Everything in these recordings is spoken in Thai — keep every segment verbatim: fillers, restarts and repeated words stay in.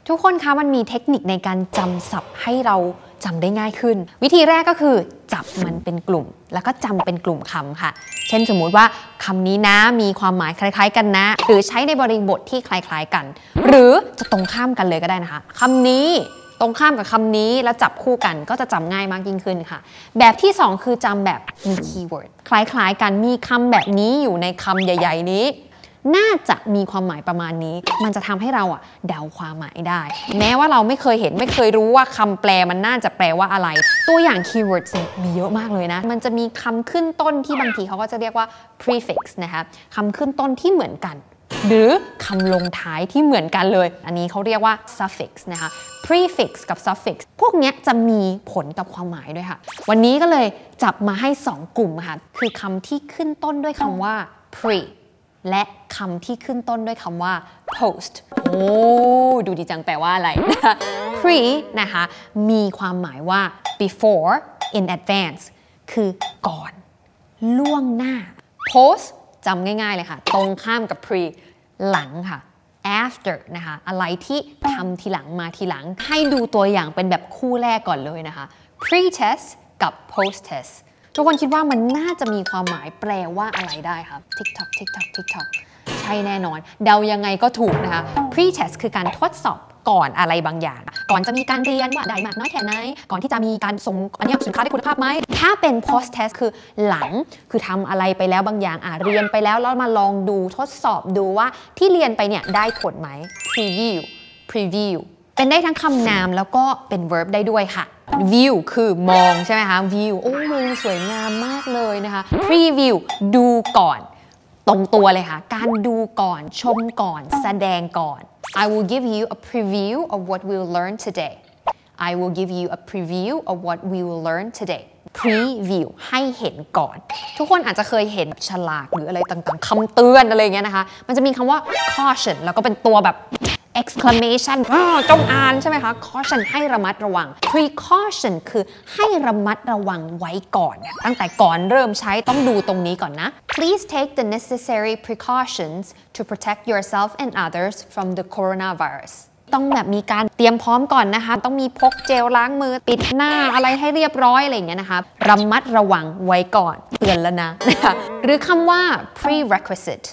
ทุกคนคะมันมีเทคนิคในการจำศัพท์ให้เราจำได้ง่ายขึ้นวิธีแรกก็คือจับมันเป็นกลุ่มแล้วก็จำเป็นกลุ่มคำค่ะเช่นสมมุติว่าคำนี้นะมีความหมายคล้ายๆกันนะหรือใช้ในบริบทที่คล้ายๆกันหรือจะตรงข้ามกันเลยก็ได้นะคะคำนี้ตรงข้ามกับคำนี้แล้วจับคู่กันก็จะจำง่ายมากยิ่งขึ้นค่ะแบบที่สองคือจำแบบมีคีย์เวิร์ดคล้ายๆกันมีคำแบบนี้อยู่ในคำใหญ่ๆนี้น่าจะมีความหมายประมาณนี้มันจะทำให้เราอ่ะเดาความหมายได้แม้ว่าเราไม่เคยเห็นไม่เคยรู้ว่าคำแปลมันน่าจะแปลว่าอะไรตัวอย่าง keywords มีเยอะมากเลยนะมันจะมีคำขึ้นต้นที่บางทีเขาก็จะเรียกว่า prefix นะคะคำขึ้นต้นที่เหมือนกันหรือคำลงท้ายที่เหมือนกันเลยอันนี้เขาเรียกว่า suffix นะคะ prefix กับ suffix พวกนี้จะมีผลกับความหมายด้วยค่ะวันนี้ก็เลยจับมาให้สองกลุ่มค่ะคือคำที่ขึ้นต้นด้วยคำว่า preและคำที่ขึ้นต้นด้วยคำว่า post โอ้ดูดีจังแปลว่าอะไร pre นะคะมีความหมายว่า before in advance คือก่อนล่วงหน้า post จำง่ายๆเลยค่ะตรงข้ามกับ pre หลังค่ะ after นะคะอะไรที่ทำทีหลังมาทีหลังให้ดูตัวอย่างเป็นแบบคู่แรกก่อนเลยนะคะ pre-test กับ post-testทุกคนคิดว่ามันน่าจะมีความหมายแปลว่าอะไรได้ครับ TikTok TikTok TikTok ใช่แน่นอนเดายังไงก็ถูกนะคะ pre-test คือการทดสอบก่อนอะไรบางอย่างก่อนจะมีการเรียนว่าได้มากน้อยแค่ไหนก่อนที่จะมีการส่งอันนี้สินค้าได้คุณภาพไหมถ้าเป็น post test คือหลังคือทำอะไรไปแล้วบางอย่างอ่ะเรียนไปแล้วแล้วมาลองดูทดสอบดูว่าที่เรียนไปเนี่ยได้ผลไหม preview preview เป็นได้ทั้งคำนามแล้วก็เป็น verb ได้ด้วยค่ะ view คือมองใช่ไหมคะ view โอ้มือสวยงามมากเลยนะคะ preview ดูก่อนตรงตัวเลยค่ะการดูก่อนชมก่อนแสดงก่อน I will give you a preview of what we'll learn today I will give you a preview of what we will learn today preview ให้เห็นก่อนทุกคนอาจจะเคยเห็นฉลากหรืออะไรต่างๆคำเตือนอะไรอย่างเงี้ยนะคะมันจะมีคำว่า caution แล้วก็เป็นตัวแบบexclamation จงอางใช่ไหมคะ caution ให้ระมัดระวัง precaution คือให้ระมัดระวังไว้ก่อนตั้งแต่ก่อนเริ่มใช้ต้องดูตรงนี้ก่อนนะ please take the necessary precautions to protect yourself and others from the coronavirus ต้องแบบมีการเตรียมพร้อมก่อนนะคะต้องมีพกเจลล้างมือปิดหน้าอะไรให้เรียบร้อยอะไรอย่างเงี้ยนะคะระมัดระวังไว้ก่อนเตือนแล้วนะหรือคำว่า prerequisite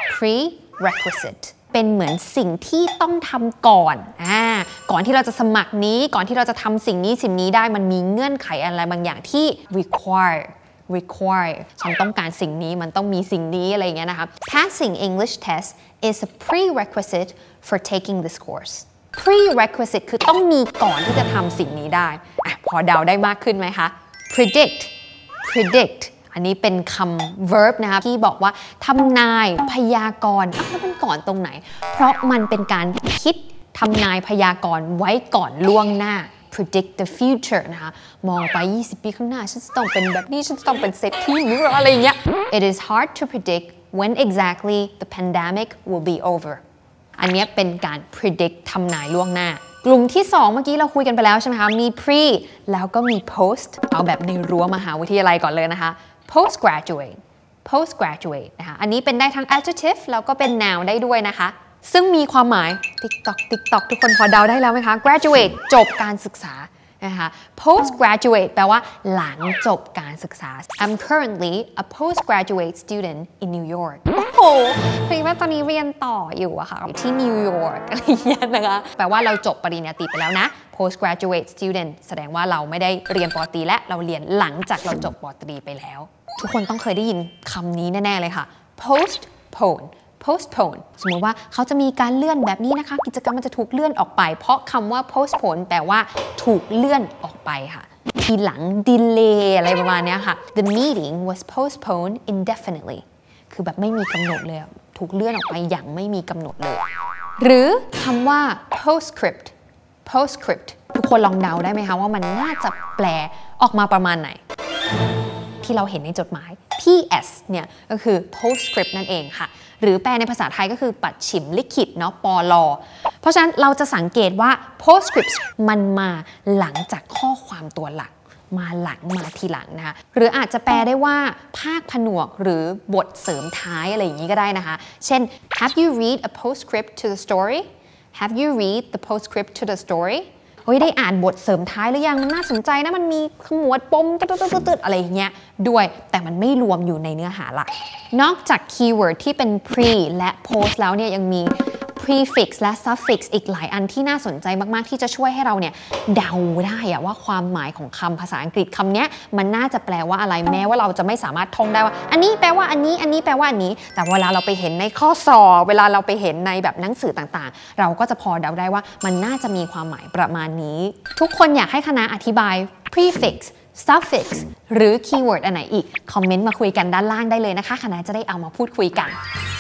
prerequisiteเป็นเหมือนสิ่งที่ต้องทำก่อนอ่าก่อนที่เราจะสมัครนี้ก่อนที่เราจะทำสิ่งนี้สิ่งนี้ได้มันมีเงื่อนไขอะไรบางอย่างที่ require require ฉันต้องการสิ่งนี้มันต้องมีสิ่งนี้อะไรอย่างเงี้ยนะคะ Passing English test is a prerequisite for taking this course prerequisite คือต้องมีก่อนที่จะทำสิ่งนี้ได้อ่ะพอเดาได้มากขึ้นไหมคะ predict predictอันนี้เป็นคำ verb นะคะที่บอกว่าทำนายพยากรณ์อ้าวแล้วมันก่อนตรงไหนเพราะมันเป็นการคิดทำนายพยากรณ์ไว้ก่อนล่วงหน้า predict the future นะคะมองไปยี่สิบปีข้างหน้าฉันจะต้องเป็นแบบนี้ฉันจะต้องเป็นเศรษฐีหรืออะไรอย่างเงี้ย It is hard to predict when exactly the pandemic will be over อันนี้เป็นการ predict ทำนายล่วงหน้ากลุ่มที่สองเมื่อกี้เราคุยกันไปแล้วใช่ไหมคะมี pre แล้วก็มี post เอาแบบในรั้วมหาวิทยาลัยก่อนเลยนะคะpostgraduate postgraduate นะคะอันนี้เป็นได้ทั้ง adjective แล้วก็เป็น noun ได้ด้วยนะคะซึ่งมีความหมาย TikTok TikTok ทุกคนพอเดาได้แล้วไหมคะ graduate จบการศึกษานะคะ postgraduate แปลว่าหลังจบการศึกษา I'm currently a postgraduate student in New York โอ้โหแปลว่าตอนนี้เรียนต่ออยู่อะค่ะที่นิวยอร์กอะไรอย่างเงี้ยนะคะแปลว่าเราจบปริญญาตรีไปแล้วนะ postgraduate student แสดงว่าเราไม่ได้เรียนปตรีและเราเรียนหลังจากเราจบปตรีไปแล้วทุกคนต้องเคยได้ยินคำนี้แน่ๆเลยค่ะ postpone postpone สมมติว่าเขาจะมีการเลื่อนแบบนี้นะคะกิจกรรมมันจะถูกเลื่อนออกไปเพราะคำว่า postpone แปลว่าถูกเลื่อนออกไปค่ะทีหลัง delay อะไรประมาณนี้ค่ะ the meeting was postponed indefinitely คือแบบไม่มีกำหนดเลยถูกเลื่อนออกไปอย่างไม่มีกำหนดเลยหรือคำว่า postscript postscript ทุกคนลองเดาได้ไหมคะว่ามันน่าจะแปลออกมาประมาณไหนที่เราเห็นในจดหมาย พี เอส เนี่ยก็คือ postscript นั่นเองค่ะหรือแปลในภาษาไทยก็คือปัดฉิมลิขิตเนาะปลอเพราะฉะนั้นเราจะสังเกตว่า postscript มันมาหลังจากข้อความตัวหลักมาหลังมาทีหลังนะคะหรืออาจจะแปลได้ว่าภาคผนวกหรือบทเสริมท้ายอะไรอย่างนี้ก็ได้นะคะเช่น Have you read a postscript to the story Have you read the postscript to the story เฮ้ยได้อ่านบทเสริมท้ายหรือยังมันน่าสนใจนะมันมีขมวดปมตึ๊ดๆๆอะไรอย่างเงี้ยด้วยแต่มันไม่รวมอยู่ในเนื้อหาหลักนอกจากคีย์เวิร์ดที่เป็น pre และ post แล้วเนี่ยยังมี prefix และ suffix อีกหลายอันที่น่าสนใจมากๆที่จะช่วยให้เราเนี่ยเดาได้อะว่าความหมายของคำภาษาอังกฤษคำเนี้ยมันน่าจะแปลว่าอะไรแม้ว่าเราจะไม่สามารถท่องได้ว่าอันนี้แปลว่าอันนี้อันนี้แปลว่าอันนี้แต่เวลาเราไปเห็นในข้อสอบเวลาเราไปเห็นในแบบหนังสือต่างๆเราก็จะพอเดาได้ว่ามันน่าจะมีความหมายประมาณนี้ทุกคนอยากให้คณะอธิบาย prefix suffix หรือ keyword อันไหนอีกคอมเมนต์มาคุยกันด้านล่างได้เลยนะคะคณะจะได้เอามาพูดคุยกัน